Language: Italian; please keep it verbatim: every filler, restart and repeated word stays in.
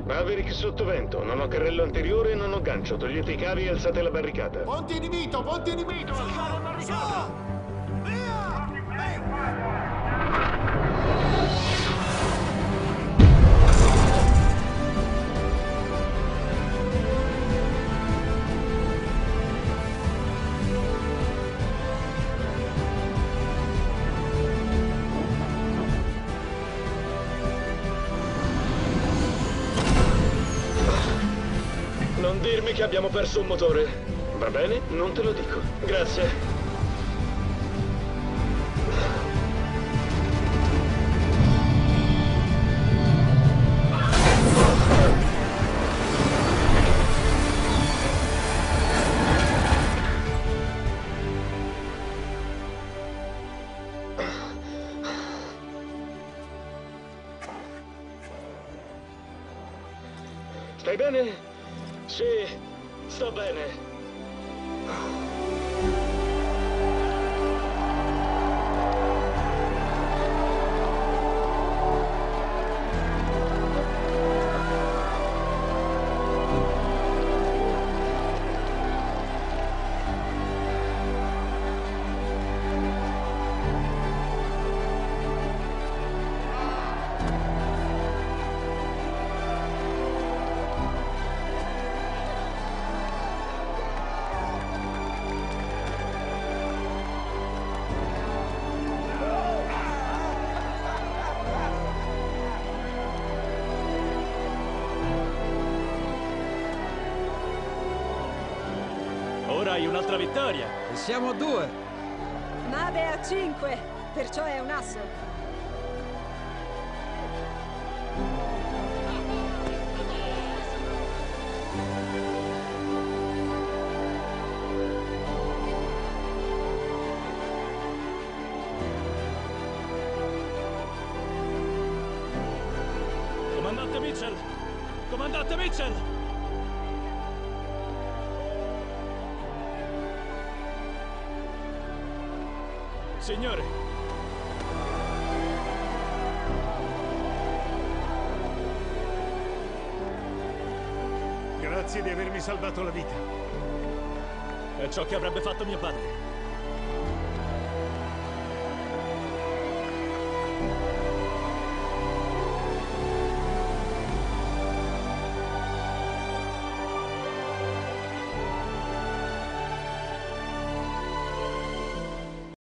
Maverick sottovento, non ho carrello anteriore e non ho gancio. Togliete i cavi e alzate la barricata. Ponti inibito, ponti inibito! Saltare la barricata! Via! Non dirmi che abbiamo perso un motore. Va bene? Non te lo dico. Grazie. Stai bene? Sì, sto bene. Ora hai un'altra vittoria. E siamo a due. Nave a cinque, perciò è un asso. Comandante Mitchell! Comandante Mitchell! Signore! Grazie di avermi salvato la vita. È ciò che avrebbe fatto mio padre.